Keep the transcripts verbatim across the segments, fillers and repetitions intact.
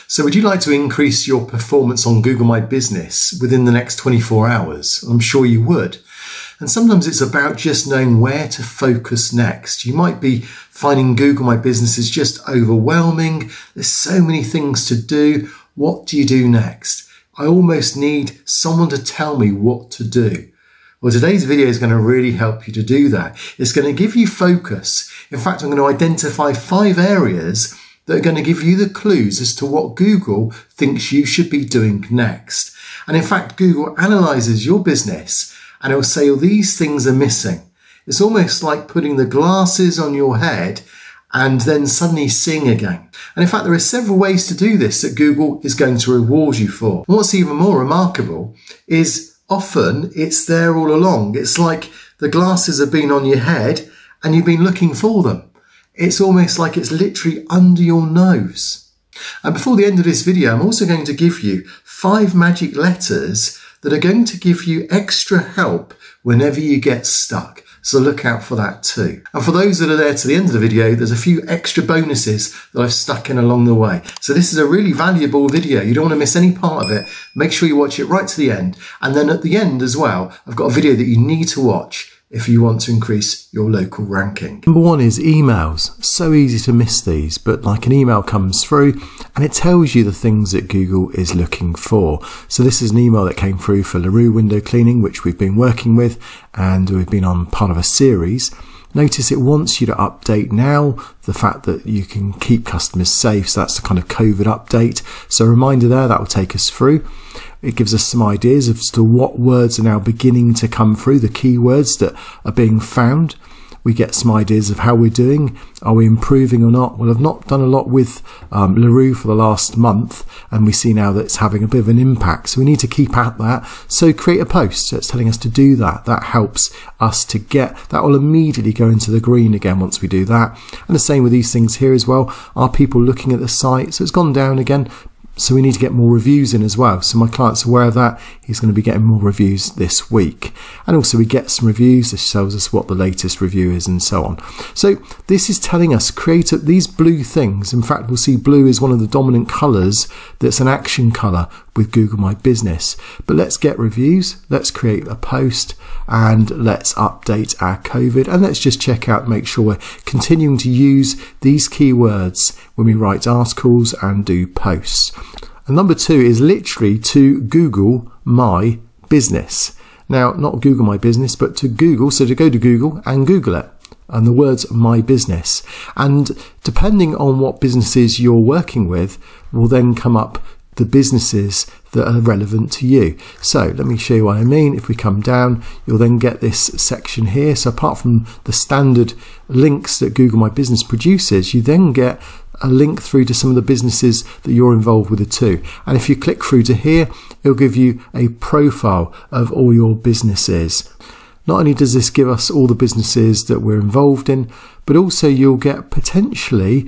So would you like to increase your performance on Google My Business within the next twenty-four hours? I'm sure you would. And sometimes it's about just knowing where to focus next. You might be finding Google My Business is just overwhelming. There's so many things to do. What do you do next? I almost need someone to tell me what to do. Well, today's video is going to really help you to do that. It's going to give you focus. In fact, I'm going to identify five areas that are going to give you the clues as to what Google thinks you should be doing next. And in fact, Google analyzes your business and it will say, oh, these things are missing. It's almost like putting the glasses on your head and then suddenly seeing again. And in fact, there are several ways to do this that Google is going to reward you for. And what's even more remarkable is often it's there all along. It's like the glasses have been on your head and you've been looking for them. It's almost like it's literally under your nose. And before the end of this video, I'm also going to give you five magic letters that are going to give you extra help whenever you get stuck. So look out for that too. And for those that are there to the end of the video, there's a few extra bonuses that I've stuck in along the way. So this is a really valuable video. You don't want to miss any part of it. Make sure you watch it right to the end. And then at the end as well, I've got a video that you need to watch if you want to increase your local ranking. Number one is emails. So easy to miss these, but like an email comes through and it tells you the things that Google is looking for. So this is an email that came through for LaRue window cleaning, which we've been working with and we've been on part of a series. Notice it wants you to update now the fact that you can keep customers safe. So that's the kind of COVID update. So a reminder there, that will take us through. It gives us some ideas as to what words are now beginning to come through, the keywords that are being found. We get some ideas of how we're doing. Are we improving or not? Well, I've not done a lot with um, LaRue for the last month, and we see now that it's having a bit of an impact. So we need to keep at that. So create a post. So it's telling us to do that. That helps us to get, that will immediately go into the green again once we do that. And the same with these things here as well. Are people looking at the site? So it's gone down again. So we need to get more reviews in as well. So my client's aware of that. He's going to be getting more reviews this week. And also we get some reviews. This tells us what the latest review is and so on. So this is telling us create these blue things. In fact, we'll see blue is one of the dominant colors that's an action color with Google My Business. But let's get reviews. Let's create a post and let's update our COVID. And let's just check out, make sure we're continuing to use these keywords when we write articles and do posts. And number two is literally to Google My Business. Now, not Google My Business, but to Google. So to go to Google and Google it. And the words My Business. And depending on what businesses you're working with, will then come up the businesses that are relevant to you. So let me show you what I mean. If we come down, you'll then get this section here. So apart from the standard links that Google My Business produces, you then get a link through to some of the businesses that you're involved with too. And if you click through to here, it'll give you a profile of all your businesses. Not only does this give us all the businesses that we're involved in, but also you'll get potentially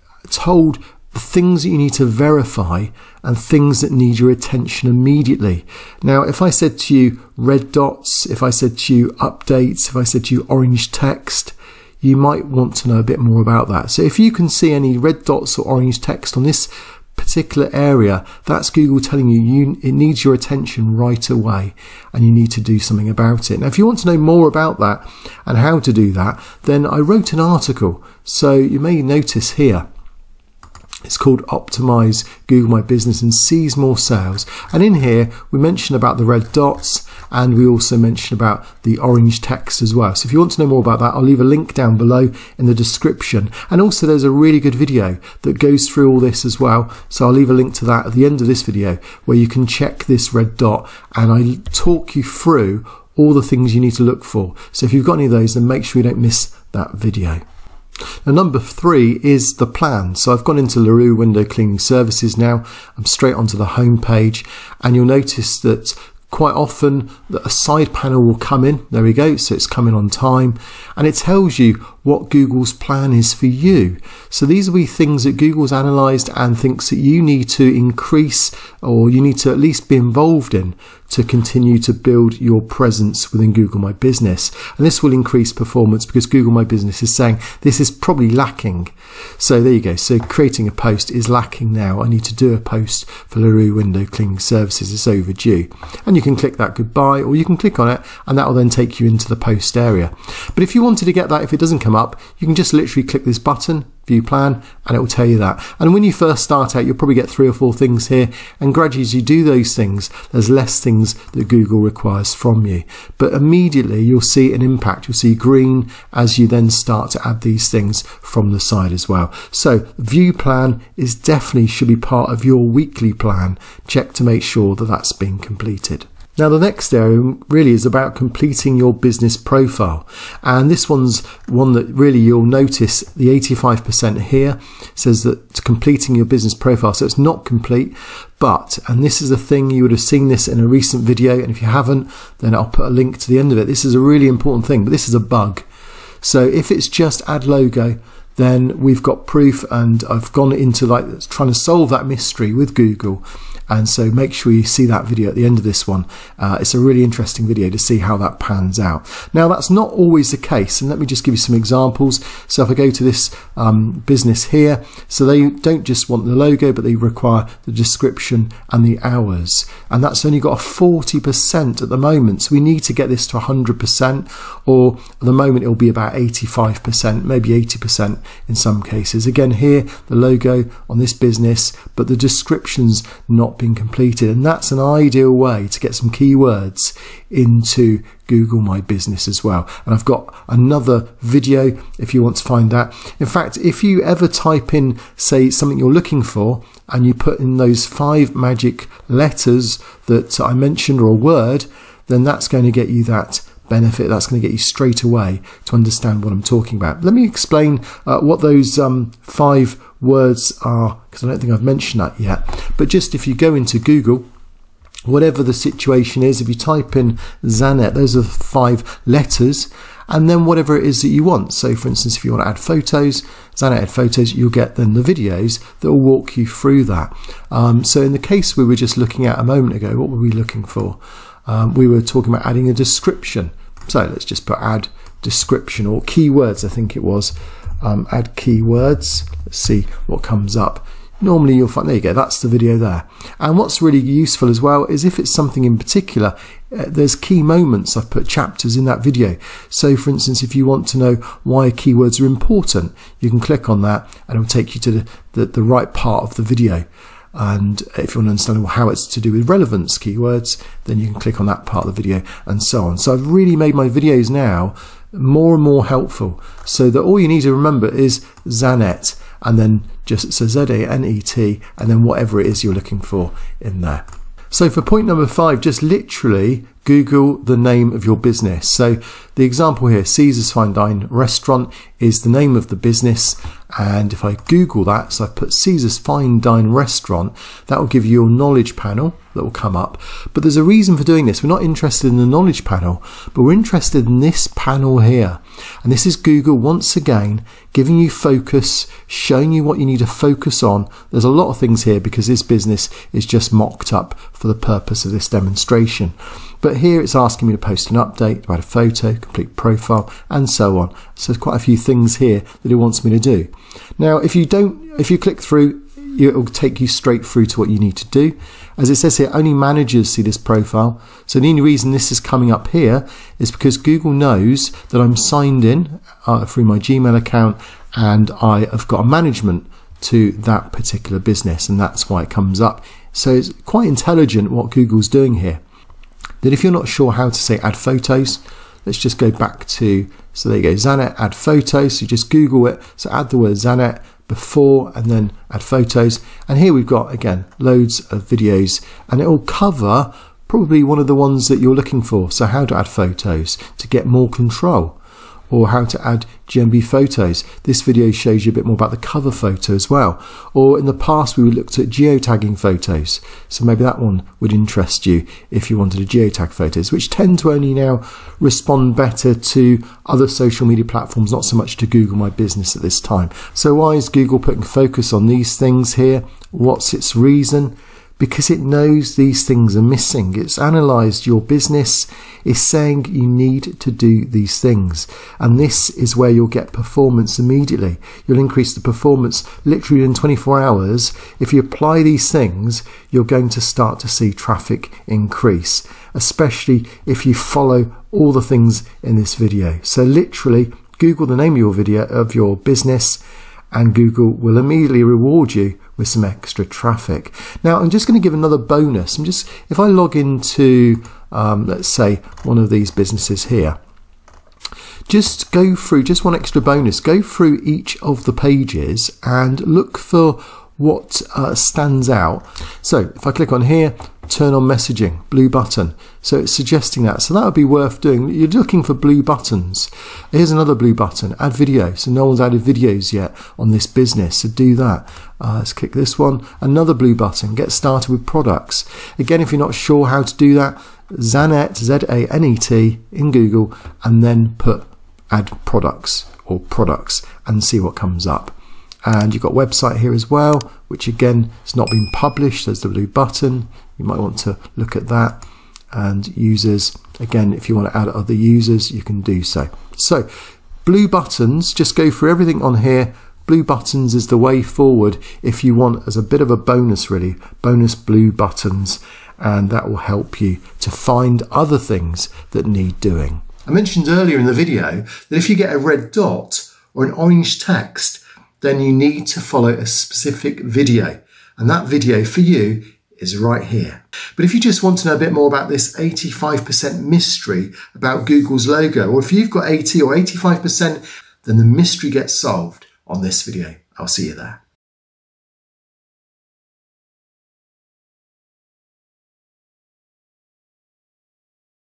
told the things that you need to verify and things that need your attention immediately. Now, if I said to you red dots, if I said to you updates, if I said to you orange text, you might want to know a bit more about that. So if you can see any red dots or orange text on this particular area, that's Google telling you, you it needs your attention right away and you need to do something about it. Now, if you want to know more about that and how to do that, then I wrote an article. So you may notice here, it's called Optimize Google My Business and Seize More Sales. And in here, we mention about the red dots and we also mention about the orange text as well. So if you want to know more about that, I'll leave a link down below in the description. And also there's a really good video that goes through all this as well. So I'll leave a link to that at the end of this video where you can check this red dot and I talk you through all the things you need to look for. So if you've got any of those, then make sure you don't miss that video. Now, number three is the plan. So I've gone into LaRue Window Cleaning Services now. I'm straight onto the home page and you'll notice that quite often a side panel will come in. There we go. So it's coming on time and it tells you what Google's plan is for you. So these will be things that Google's analysed and thinks that you need to increase, or you need to at least be involved in, to continue to build your presence within Google My Business. And this will increase performance because Google My Business is saying this is probably lacking. So there you go. So creating a post is lacking now. I need to do a post for LaRue Window Cleaning Services. It's overdue. And you can click that goodbye, or you can click on it and that will then take you into the post area. But if you wanted to get that, if it doesn't come up, you can just literally click this button, view plan, and it will tell you that. And when you first start out, you'll probably get three or four things here, and gradually as you do those things, there's less things that Google requires from you. But immediately you'll see an impact. You'll see green as you then start to add these things from the side as well. So view plan is definitely should be part of your weekly plan. Check to make sure that that's been completed. Now the next area really is about completing your business profile, and this one's one that really you'll notice the eighty-five percent here says that it's completing your business profile, so it's not complete. But, and this is the thing, you would have seen this in a recent video, and if you haven't, then I'll put a link to the end of it. This is a really important thing, but this is a bug. So if it's just add logo, then we've got proof, and I've gone into like trying to solve that mystery with Google. And so make sure you see that video at the end of this one. Uh, it's a really interesting video to see how that pans out. Now that's not always the case, and let me just give you some examples. So if I go to this um, business here, so they don't just want the logo, but they require the description and the hours. And that's only got a forty percent at the moment. So we need to get this to one hundred percent, or at the moment it'll be about eighty-five percent, maybe eighty percent in some cases. Again here, the logo on this business, but the description's not been completed, and that's an ideal way to get some keywords into Google My Business as well. And I've got another video if you want to find that. In fact, if you ever type in, say, something you're looking for, and you put in those five magic letters that I mentioned, or a word, then that's going to get you that benefit. That's going to get you straight away to understand what I'm talking about. Let me explain uh, what those um, five words are, because I don't think I've mentioned that yet. But just if you go into Google, whatever the situation is, if you type in Zanet, those are the five letters, and then whatever it is that you want. So for instance, if you want to add photos, Zanet add photos, you'll get then the videos that will walk you through that. Um, so in the case we were just looking at a moment ago, what were we looking for? Um, we were talking about adding a description. So let's just put add description, or keywords, I think it was. Um, add keywords. Let's see what comes up. Normally you'll find, there you go, that's the video there. And what's really useful as well is if it's something in particular, uh, there's key moments. I've put chapters in that video. So for instance, if you want to know why keywords are important, you can click on that and it'll take you to the, the, the right part of the video. And if you want to understand how it's to do with relevance keywords, then you can click on that part of the video, and so on. So I've really made my videos now more and more helpful, so that all you need to remember is Zanet, and then just so Z A N E T, and then whatever it is you're looking for in there. So for point number five, just literally Google the name of your business. So the example here, Caesar's Fine Dine Restaurant, is the name of the business. And if I Google that, so I put Caesar's Fine Dine Restaurant, that will give you your knowledge panel that will come up. But there's a reason for doing this. We're not interested in the knowledge panel, but we're interested in this panel here. And this is Google once again giving you focus, showing you what you need to focus on. There's a lot of things here because this business is just mocked up for the purpose of this demonstration. But here it's asking me to post an update, to add a photo, complete profile, and so on. So there's quite a few things here that it wants me to do. Now, if you don't, if you click through, it will take you straight through to what you need to do. As it says here, only managers see this profile. So the only reason this is coming up here is because Google knows that I'm signed in uh, through my Gmail account, and I have got a management to that particular business, and that's why it comes up. So it's quite intelligent what Google's doing here. That if you're not sure how to say add photos, let's just go back to, so there you go, Zanet add photos. So you just Google it, so add the word Zanet before and then add photos, and here we've got again loads of videos, and it will cover probably one of the ones that you're looking for. So how to add photos to get more control, or how to add G M B photos. This video shows you a bit more about the cover photo as well. Or in the past we looked at geotagging photos, so maybe that one would interest you if you wanted to geotag photos, which tend to only now respond better to other social media platforms, not so much to Google My Business at this time. So why is Google putting focus on these things here? What's its reason? Because it knows these things are missing. It's analysed your business, it's saying you need to do these things. And this is where you'll get performance immediately. You'll increase the performance literally in twenty-four hours. If you apply these things, you're going to start to see traffic increase, especially if you follow all the things in this video. So literally, Google the name of your video, of your business, and Google will immediately reward you with some extra traffic. Now, I'm just going to give another bonus. I'm just, if I log into, um, let's say, one of these businesses here, just go through, just one extra bonus, go through each of the pages and look for what uh, stands out. So if I click on here, turn on messaging, blue button. So it's suggesting that. So that would be worth doing. You're looking for blue buttons. Here's another blue button, add video. So no one's added videos yet on this business. So do that. Uh, let's click this one. Another blue button, get started with products. Again, if you're not sure how to do that, Zanet, Z A N E T in Google, and then put add products or products and see what comes up. And you've got website here as well, which again has not been published. There's the blue button. You might want to look at that. And users, again, if you want to add other users, you can do so. So blue buttons, just go through everything on here. Blue buttons is the way forward if you want, as a bit of a bonus really, bonus blue buttons, and that will help you to find other things that need doing. I mentioned earlier in the video that if you get a red dot or an orange text, then you need to follow a specific video. And that video for you is right here. But if you just want to know a bit more about this eighty-five percent mystery about Google's logo, or if you've got eighty or eighty-five percent, then the mystery gets solved on this video. I'll see you there.